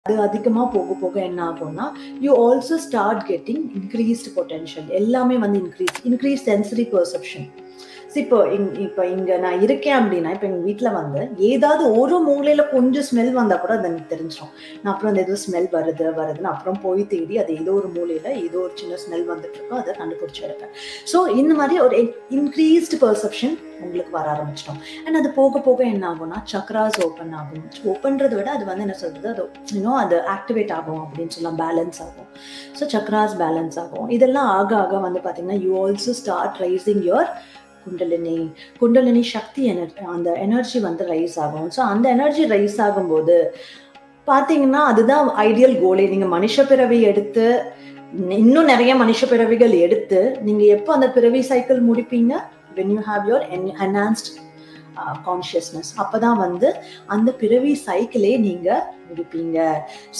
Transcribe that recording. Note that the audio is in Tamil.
அது அதிகமா போக போக என்ன ஆகும்னா, you also start getting increased potential. எல்லாமே வந்து இன்க்ரீஸ் சென்சரி பெர்செப்ஷன். இப்போ இங்க நான் இருக்கேன் அப்படின்னா, இப்போ எங்க வீட்ல வந்து ஏதாவது ஒரு மூலையில கொஞ்சம் ஸ்மெல் வந்தா கூட அது எனக்கு தெரிஞ்சிரும். நான் அப்புறம் அந்த ஏதோ ஸ்மெல் வருதுன்னு அப்புறம் போய் தேடி அது ஏதோ ஒரு மூலையில ஏதோ ஒரு சின்ன ஸ்மெல் வந்துட்டு இருக்கும். அதை கண்டுபிடிச்சு எடுப்பேன். ஸோ இந்த மாதிரி ஒரு இன்க்ரீஸ்டு பெர்செப்ஷன் உங்களுக்கு வர ஆரம்பிச்சிடும். அண்ட் அது போக போக என்ன ஆகும்னா சக்ராஸ் ஓப்பன் ஆகும். ஓப்பன்றதை விட அது வந்து என்ன சொல்றது, அது அது ஆக்டிவேட் ஆகும் அப்படின்னு சொல்லலாம், பேலன்ஸ் ஆகும். ஸோ சக்ராஸ் பேலன்ஸ் ஆகும். இதெல்லாம் ஆக ஆக வந்து பார்த்தீங்கன்னா you also start rising your kundalini shakti அந்த எனர்ஜி வந்து ரைஸ் ஆகும். ஸோ அந்த எனர்ஜி ரைஸ் ஆகும்போது பார்த்தீங்கன்னா அதுதான் ஐடியல் கோலே. நீங்க மனுஷ பிறவி எடுத்து இன்னும் நிறைய மனுஷ பிறவிகள் எடுத்து நீங்க எப்போ அந்த பிறவி சைக்கிள் முடிப்பீங்க? when you have your enhanced consciousness. அப்பதான் வந்து அந்த பிறவி சைக்கிளே நீங்க முடிப்பீங்க.